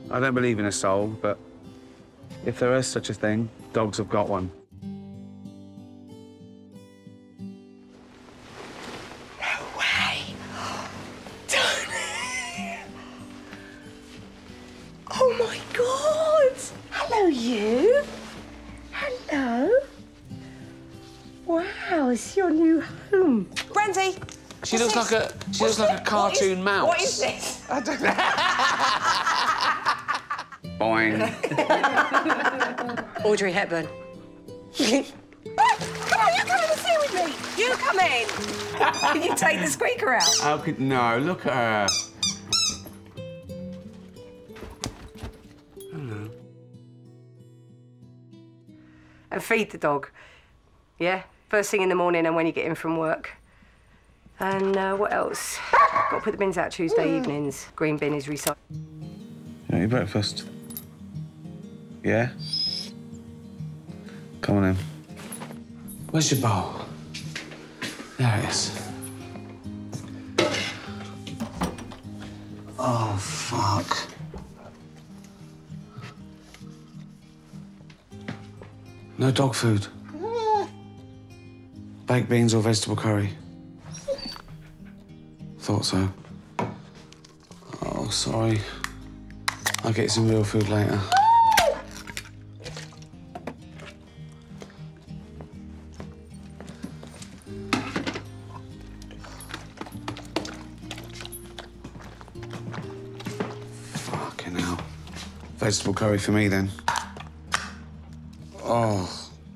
I don't believe in a soul, but if there is such a thing, dogs have got one. No way! Tony! Oh, my God! Hello, you. Hello. Wow, it's your new home. Brandy! She looks like a cartoon mouse. What is this? I don't know. Boing. Audrey Hepburn. Come on, you come in and sit with me. You come in. Can you take the squeaker out? How could... No, look at her. Hello. And feed the dog. Yeah? First thing in the morning and when you get in from work. And what else? Got to put the bins out Tuesday evenings. Green bin is recycled. You want your breakfast? Yeah? Come on in. Where's your bowl? There it is. Oh, fuck. No dog food? Baked beans or vegetable curry? Thought so. Oh, sorry. I'll get you some real food later. Fucking hell. Vegetable curry for me, then. Oh.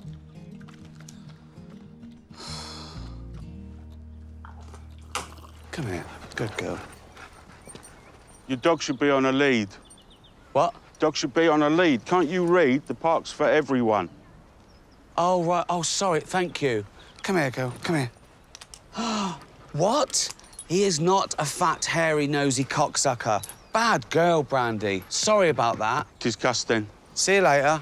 Come here. Good girl. Your dog should be on a lead. What? Dog should be on a lead. Can't you read? The park's for everyone. Oh, right. Oh, sorry. Thank you. Come here, girl. Come here. What? He is not a fat, hairy, nosy cocksucker. Bad girl, Brandy. Sorry about that. Disgusting. See you later.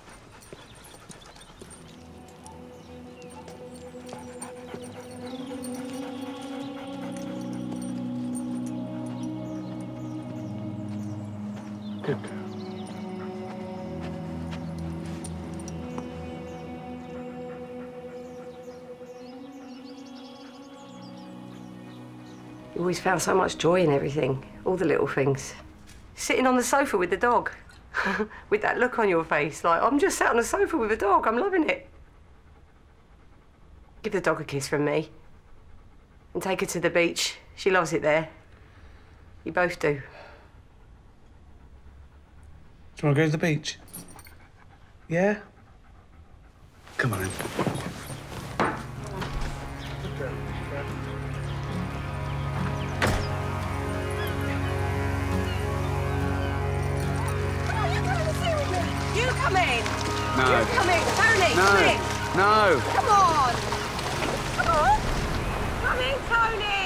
Good girl. You always found so much joy in everything, all the little things. Sitting on the sofa with the dog, with that look on your face, like, I'm just sat on the sofa with a dog, I'm loving it. Give the dog a kiss from me. And take her to the beach. She loves it there. You both do. Do you want to go to the beach? Yeah? Come on in. You come in. No. You come in. Tony, No. come in. No. Come on. Come on. Come in, Tony.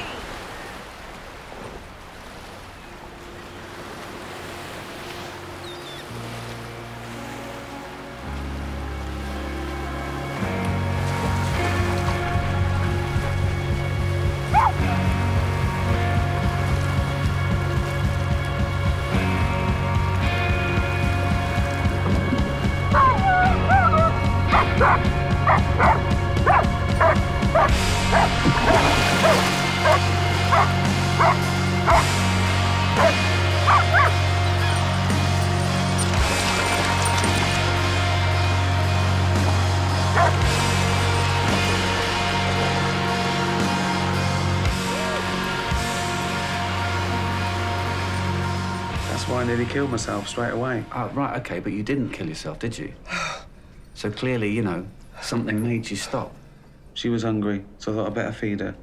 That's why I nearly killed myself straight away. Oh, right, OK, but you didn't kill yourself, did you? So clearly, you know, something made you stop. She was hungry, so I thought I'd better feed her.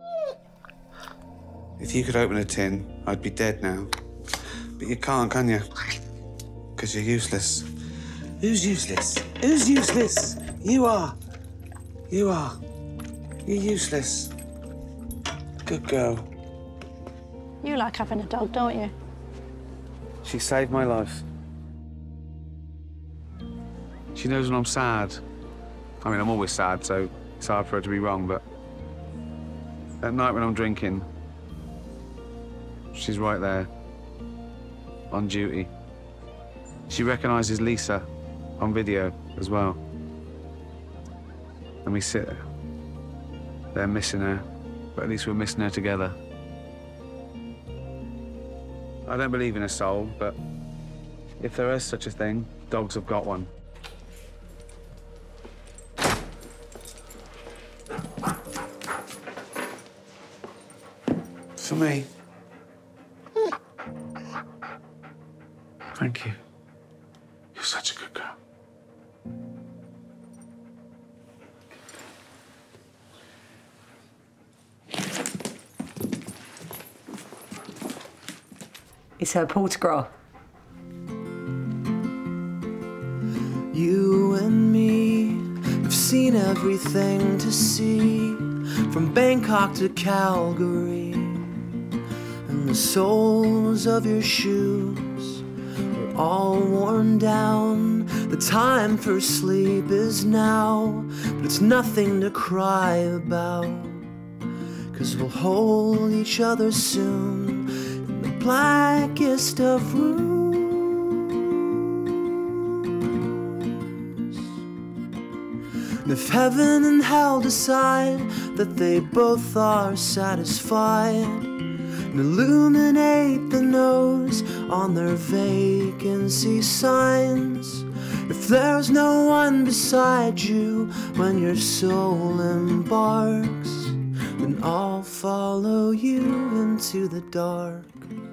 If you could open a tin, I'd be dead now. But you can't, can you? Because you're useless. Who's useless? Who's useless? You are. You are. You're useless. Good girl. You like having a dog, don't you? She saved my life. She knows when I'm sad. I mean, I'm always sad, so it's hard for her to be wrong, but at night when I'm drinking, she's right there, on duty. She recognises Lisa on video as well. And we sit there. They're missing her, but at least we're missing her together. I don't believe in a soul, but if there is such a thing, dogs have got one. For me. Thank you. You're such a good girl. It's her autograph. You and me have seen everything to see, from Bangkok to Calgary, and the soles of your shoes are all worn down. The time for sleep is now, but it's nothing to cry about, 'cause we'll hold each other soon in the blackest of rooms. And if heaven and hell decide that they both are satisfied, and illuminate the nose on their vacancy signs, if there's no one beside you when your soul embarks, then I'll follow you into the dark.